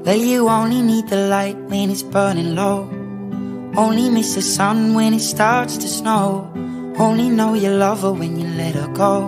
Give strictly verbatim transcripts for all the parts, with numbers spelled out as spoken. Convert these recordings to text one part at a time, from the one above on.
Well, you only need the light when it's burning low. Only miss the sun when it starts to snow. Only know you love her when you let her go.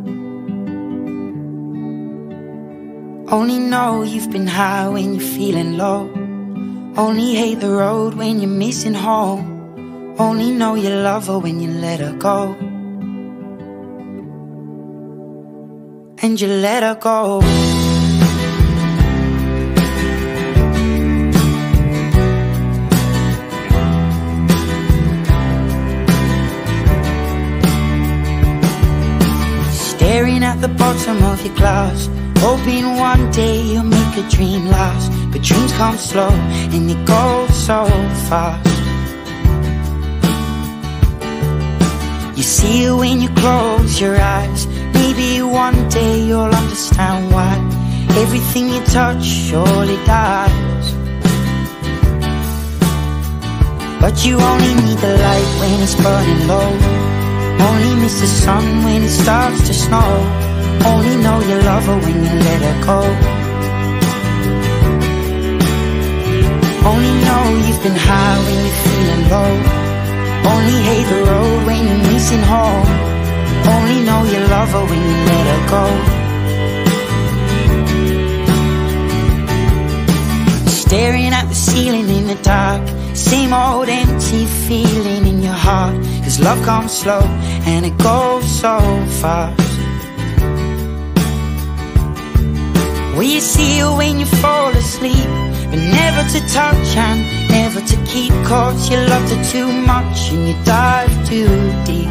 Only know you've been high when you're feeling low. Only hate the road when you're missing home. Only know you love her when you let her go. And you let her go. Staring at the bottom of your glass, hoping one day you'll make a dream last. But dreams come slow and they go so fast. You see it when you close your eyes. Maybe one day you'll understand why everything you touch surely dies. But you only need the light when it's burning low. Only miss the sun when it starts to snow. Only know you love her when you let her go. Only know you've been high when you're feeling low. Only hate the road when you're missing home. Only know you love her when you let her go. Staring at the ceiling in the dark, same old empty feeling in your heart. Cause love comes slow and it goes so fast. Well, you see her when you fall asleep, but never to touch and never to keep. Cause you loved her too much and you dive too deep.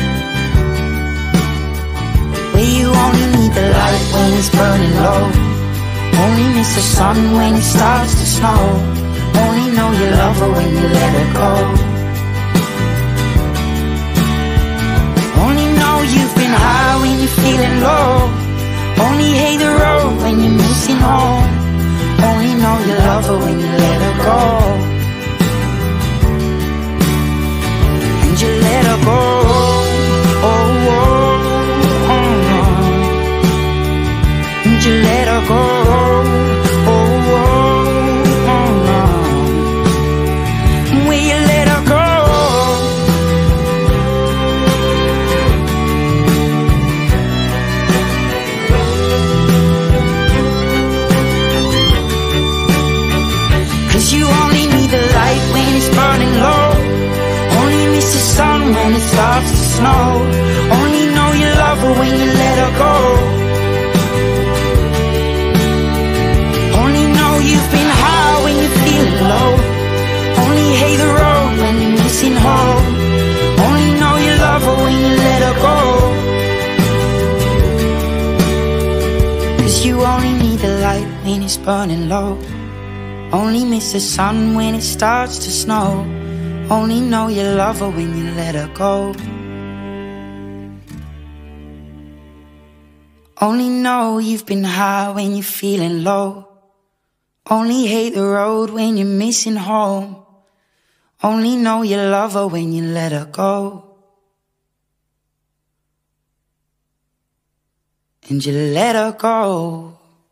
Well, you only need the light when it's burning low. Only miss the sun when it starts to snow. Only know you love her when you let her go. Only know you've been high when you're feeling low. Only hate the road when you're missing home. Only know you love her when you let her go. And you let her go. Oh, oh, oh, oh. And you let her go. Oh, oh, oh, oh. Will you let her go? You only need the light when it's burning low. Only miss the sun when it starts to snow. Only know you love her when you let her go. Only know you've been high when you're feeling low. Only hate the road when you're missing home. Only know you love her when you let her go. Cause you only need the light when it's burning low. Only miss the sun when it starts to snow. Only know you love her when you let her go. Only know you've been high when you're feeling low. Only hate the road when you're missing home. Only know you love her when you let her go. And you let her go.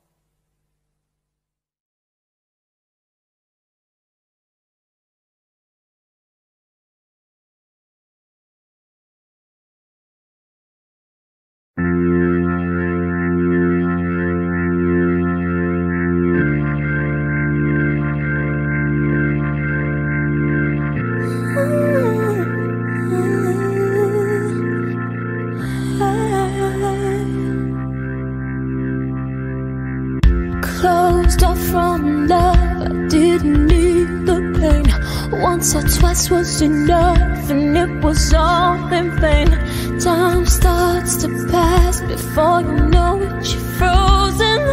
Closed off from love, I didn't need the pain. Once or twice was enough, and it was all in vain. Time starts to pass before you know it, you're frozen.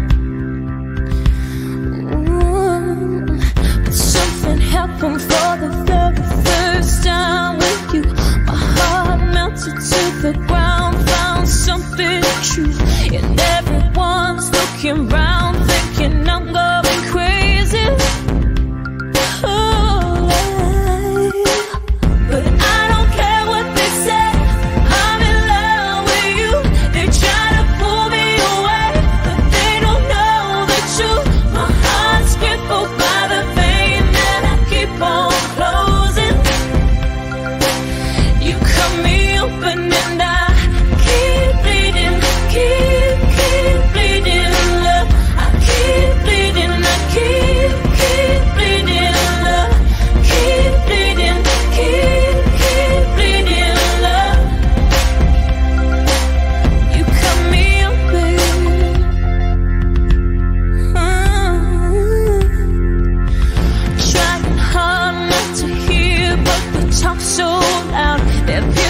Ooh. But something happened for the very first time with you. My heart melted to the ground, found something true. And everyone's looking round, thinking I'm going crazy. Oh, but I don't care what they say. I'm in love with you. They try to pull me away, but they don't know the truth. My heart's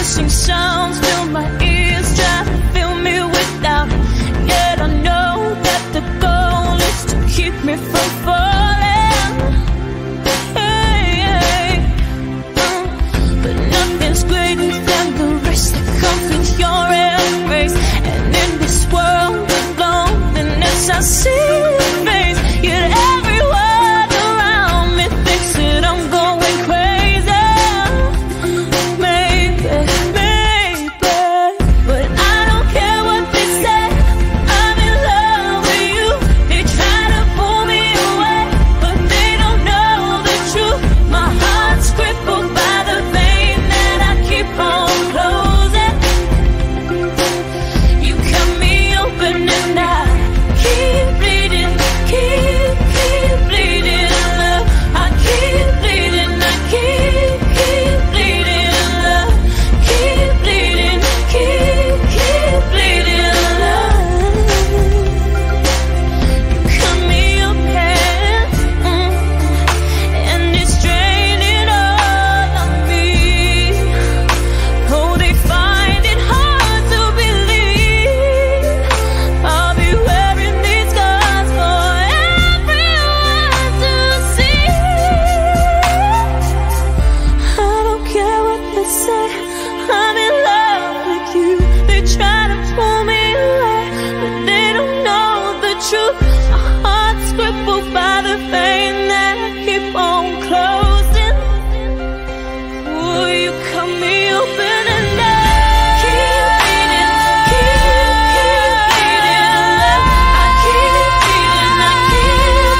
crashing sounds fill my ears, try to fill me with doubt. Yet I know that the goal is to keep me from falling. Hey, hey. Mm. But nothing's greater than the risk that comes with your embrace. And in this world of loneliness, I see your face. Yet everyone around me thinks that I'm going crazy. Maybe, maybe, but I don't care what they say. I'm in love with you. They try to pull me away, but they don't know the truth. My heart's crippled by the vein that I keep on closing. You cut me open and I keep bleeding, keep, keep bleeding love. I keep bleeding, I keep, keep bleeding love. Keep bleeding, keep, keep bleeding love. You cut me open, mm, and it's draining all of me. Oh, they find it hard to believe I'll be wearing these scars for everyone to see. I don't care what they say, I'm in love with you. They try to pull me away, but they don't know the truth. My heart's crippled by the vein that I keep on closing. Will you cut me open and I keep bleeding, keep, keep bleeding love. I keep bleeding, I keep,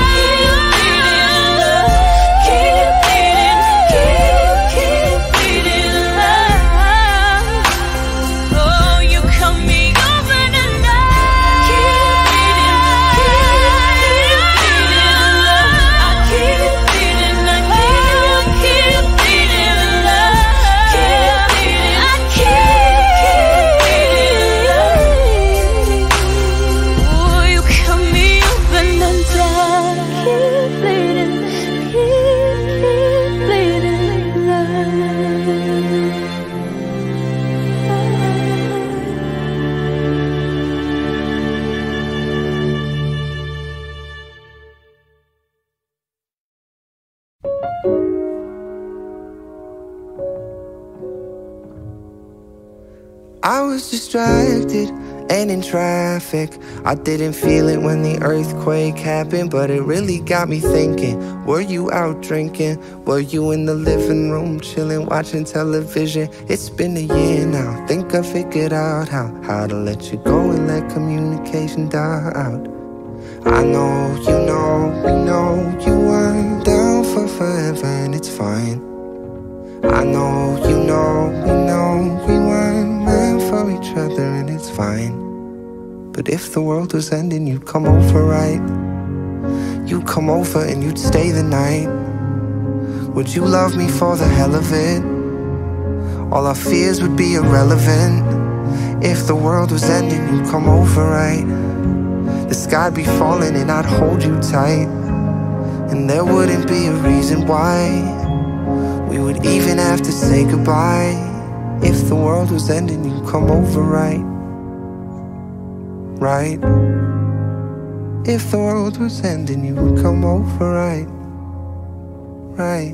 keep bleeding love. Keep bleeding, keep, keep bleeding love. Oh, you cut me open and I keep bleeding, keep, keep bleeding love. I keep bleeding, I keep, keep bleeding love. Keep bleeding, I keep, keep bleeding. Oh, you cut me open and I keep bleeding, keep, keep bleeding love. I was distracted and in traffic. I didn't feel it when the earthquake happened, but it really got me thinking. Were you out drinking? Were you in the living room chilling, watching television? It's been a year now. Think I figured out how How to let you go and let communication die out. I know, you know, we know you weren't down for forever, and it's fine. I know, you know, we know we weren't meant for each other, and it's fine. But if the world was ending, you'd come over, right? You'd come over and you'd stay the night. Would you love me for the hell of it? All our fears would be irrelevant. If the world was ending, you'd come over, right? The sky'd be falling and I'd hold you tight, and there wouldn't be a reason why we would even have to say goodbye. If the world was ending, you'd come over, right? Right? If the world was ending, you would come over, right? Right?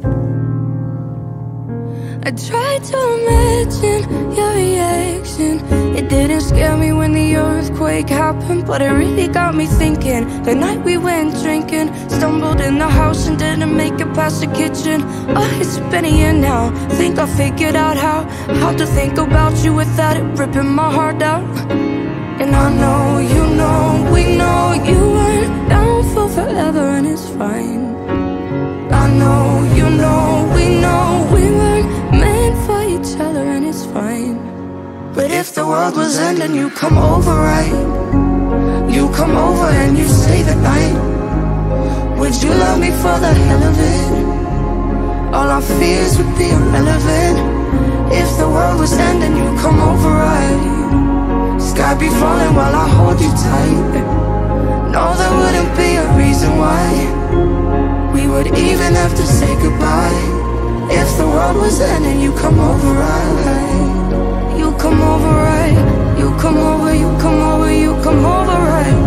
I tried to imagine your reaction. It didn't scare me when the earthquake happened, but it really got me thinking. The night we went drinking, stumbled in the house and didn't make it past the kitchen. Oh, it's been a year now. Think I figured out how How to think about you without it ripping my heart out. And I know, you know, we know you weren't down for forever, and it's fine. I know, you know, we know we weren't meant for each other, and it's fine. But if the world was ending, you come over, right? You come over and you stay the night. Would you love me for the hell of it? All our fears would be irrelevant. If the world was ending, you come over, right? Sky be falling while I hold you tight. No, there wouldn't be a reason why we would even have to say goodbye. If the world world was ending, you come over right. You come over right. You come over, you come over, you come over right.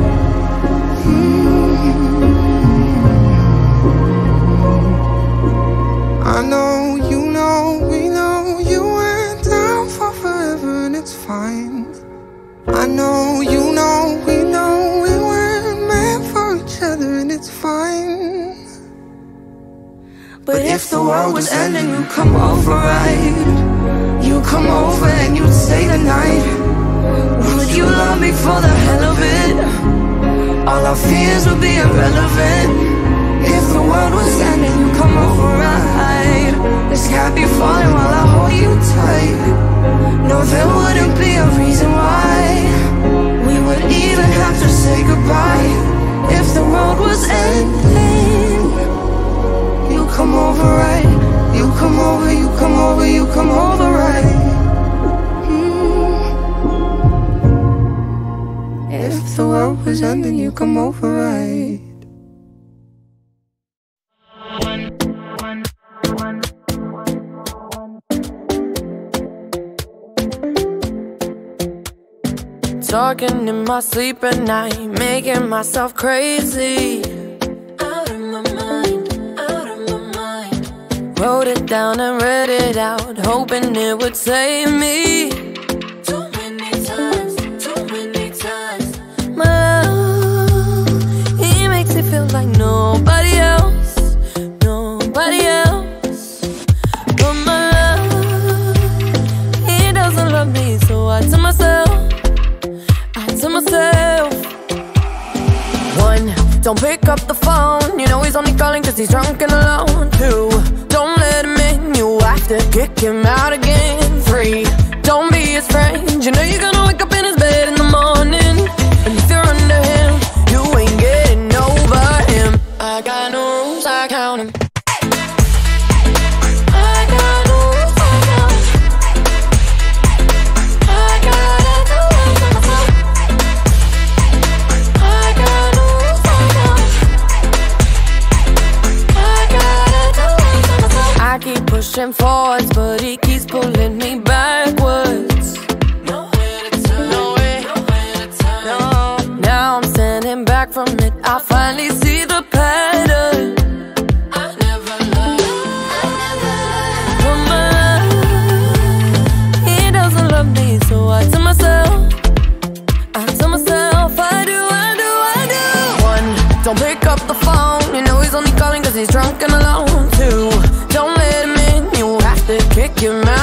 mm-hmm. I know, you know, we know you went down for forever and it's fine. I know, you know, we know we weren't meant for each other and it's fine. But if the world was ending, you come over right. You come over and you'd stay the night. Would you love me for the hell of it? All our fears would be irrelevant. If the world was ending, you come over right. The sky be falling while I hold you tight. No, there wouldn't be a reason why we would even have to say goodbye. If the world was ending, you come over right. You come over, you come over, you come over right. mm. If the world was ending, you come over right. Talking in my sleep at night, making myself crazy. Out of my mind, out of my mind. Wrote it down and read it out, hoping it would save me. Too many times, too many times. My love, he makes me feel like nobody else, nobody else. But my love, he doesn't love me, so I tell myself, to myself. One, don't pick up the phone, you know he's only calling cause he's drunk and alone. Two, don't let him in, you have to kick him out again. Three, don't be his friend, you know you're gonna wake up in his bed in the morning. And if you're under him, you ain't getting over him. I got no rules, I count him. Pushing forwards, but he keeps pulling me backwards. Nowhere to turn, nowhere, nowhere to turn. No. Now I'm standing back from it, I finally see the pattern. I never loved, I never loved. But my love, he doesn't love me, so I tell myself, I tell myself, I do, I do, I do. One, don't pick up the phone, you know he's only calling cause he's drunk and alone. Two, don't let him in, you have to kick him out.